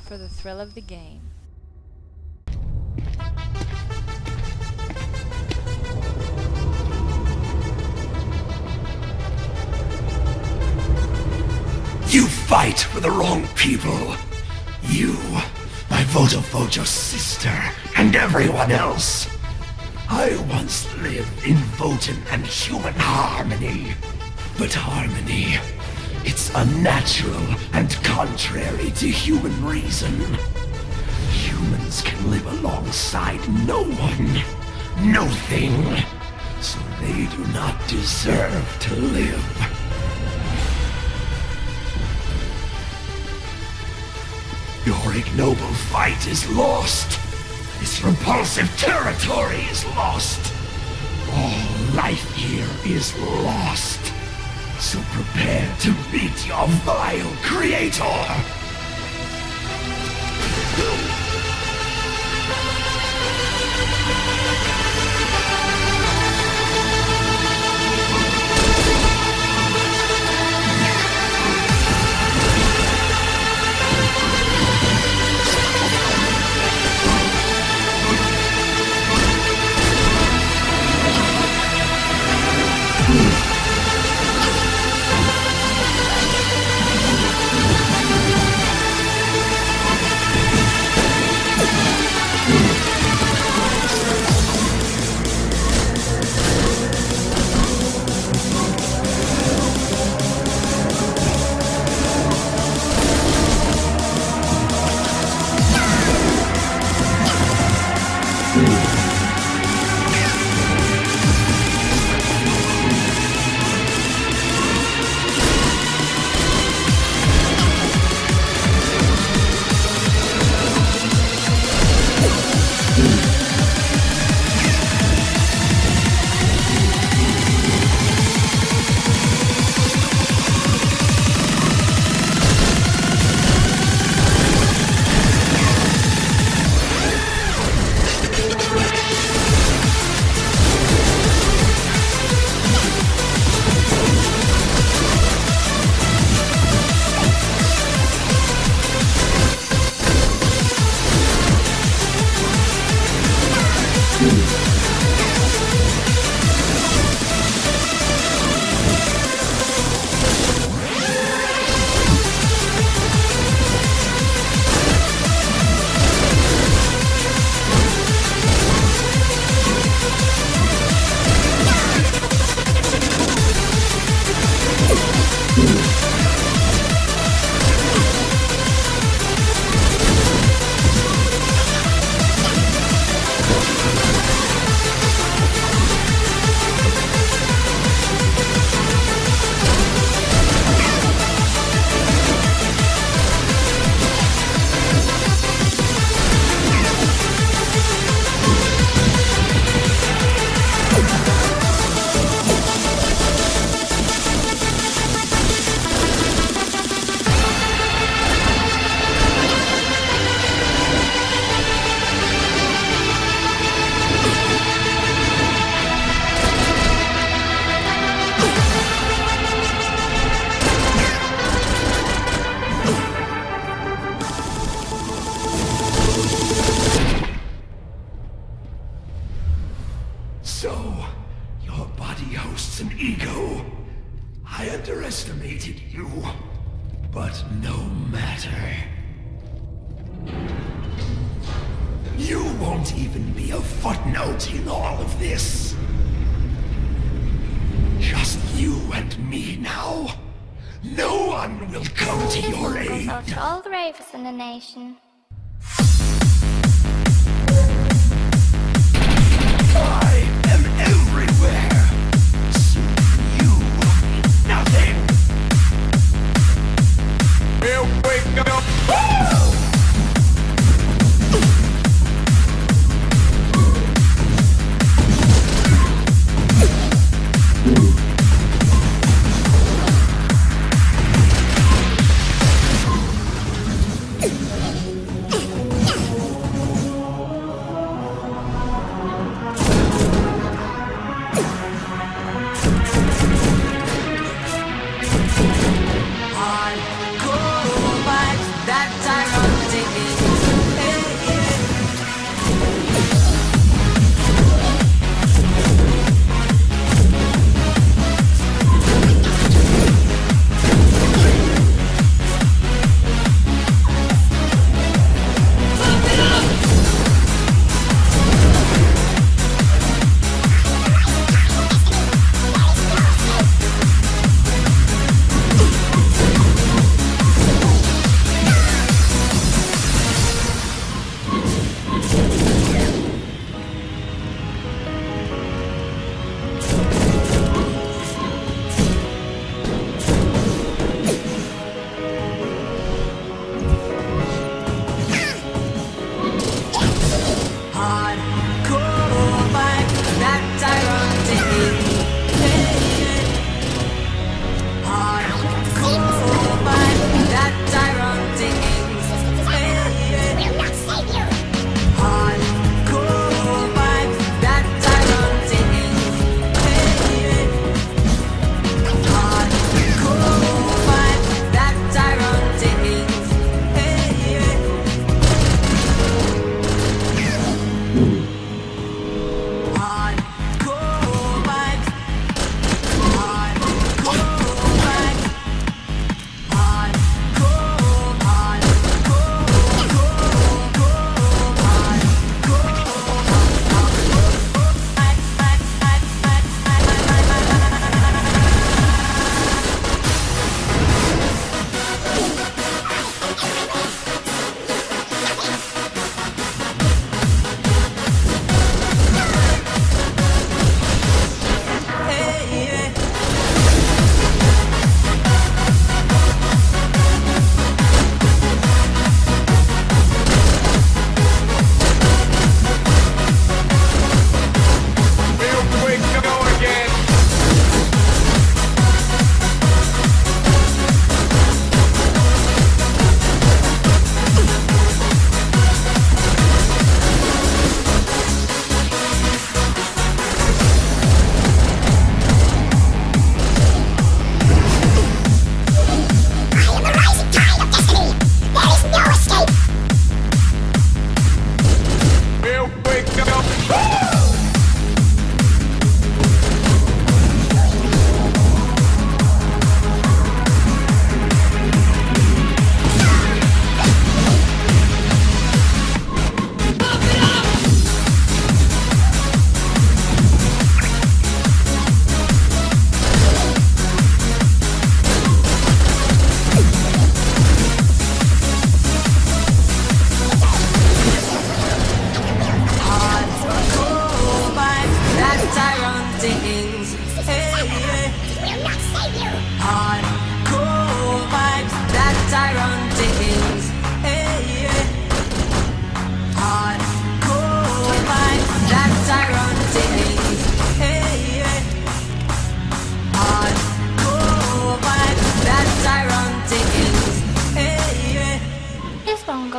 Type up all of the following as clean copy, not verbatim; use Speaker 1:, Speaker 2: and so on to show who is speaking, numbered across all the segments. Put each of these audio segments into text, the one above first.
Speaker 1: for the thrill of the game.
Speaker 2: You fight for the wrong people. You, my Votofojo's sister, and everyone else. I once lived in Votan and human harmony. But harmony, it's unnatural and contrary to human reason. Humans can live alongside no one, no thing, so they do not deserve to live. Your ignoble fight is lost. This repulsive territory is lost. All life here is lost. So prepare to meet your vile creator!
Speaker 3: In the nation.
Speaker 2: I am everywhere. So you, nothing. Here we go.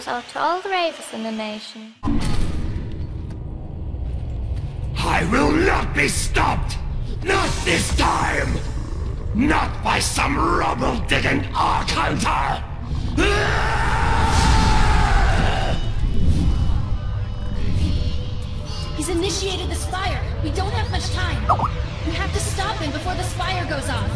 Speaker 3: goes out to all the ravers in the nation.
Speaker 2: I will not be stopped! Not this time! Not by some rubble-digging arc hunter!
Speaker 1: He's initiated the spire. We don't have much time. We have to stop him before the spire goes off.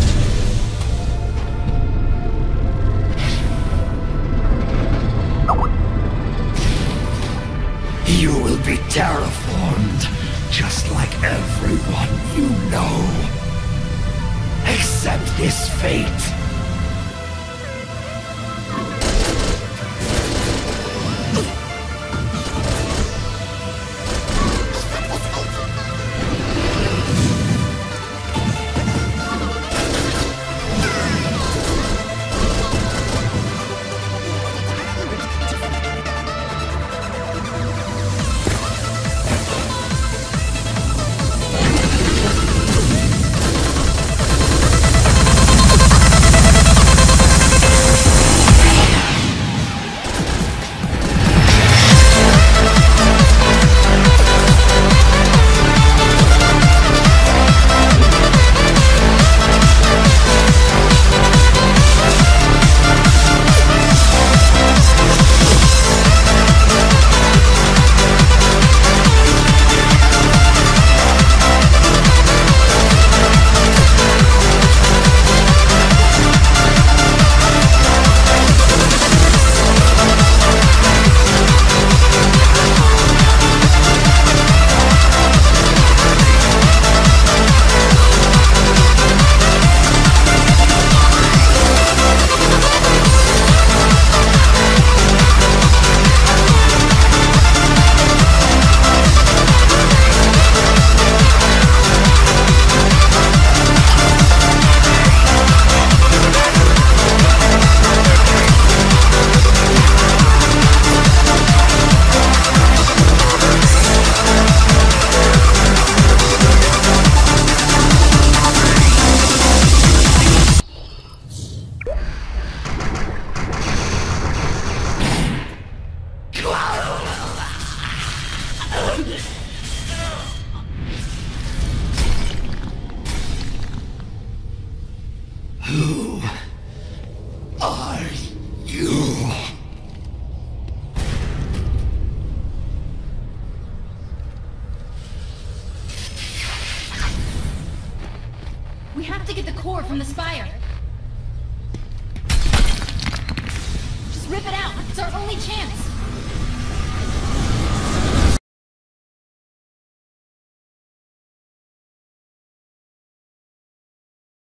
Speaker 2: You will be terraformed, just like everyone you know. Accept this fate. Who are you?
Speaker 1: We have to get the core from the spire. Just rip it out. It's our only chance.